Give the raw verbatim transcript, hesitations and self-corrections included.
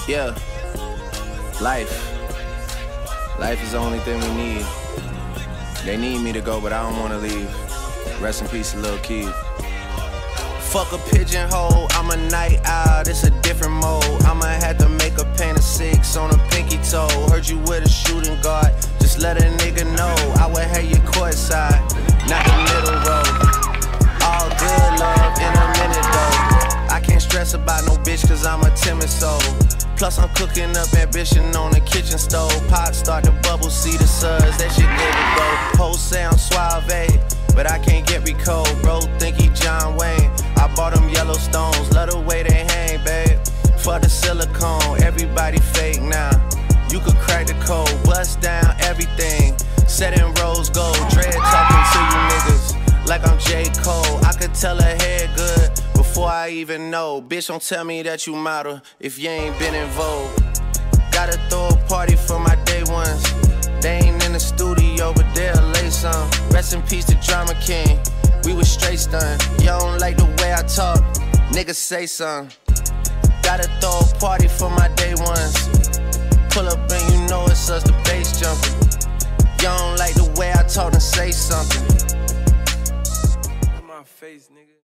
Yeah, life. Life is the only thing we need. They need me to go, but I don't wanna leave. Rest in peace, Lil' Kid. Fuck a pigeonhole, I'm a night owl, it's a different mode. I'ma have to make a paint of six on a pinky toe. Heard you with a shooting guard, just let a nigga know. I would have you courtside, not the middle row. All good love in a minute though. I can't stress about no bitch cause I'm a timid soul. Plus I'm cooking up ambition on the kitchen stove. Pop start to bubble, see the suds, that shit good to go. Whole sound suave, but I can't get recalled. Bro, think he John Wayne. I bought them Yellowstones, love the way they hang, babe. For the silicone, everybody fake now. You could crack the code, bust down everything. Set in rose gold, dread talking to you niggas like I'm J. Cole. I could tell her head good before I even know. Bitch, don't tell me that you model if you ain't been in vogue. Gotta throw a party for my day ones. They ain't in the studio, but they'll lay some. Rest in peace to Drama King. We was straight stunned. You don't like the way I talk, niggas say something. Gotta throw a party for my day ones. Pull up and you know it's us, the bass jumping. You don't like the way I talk, and say something. In my face, nigga.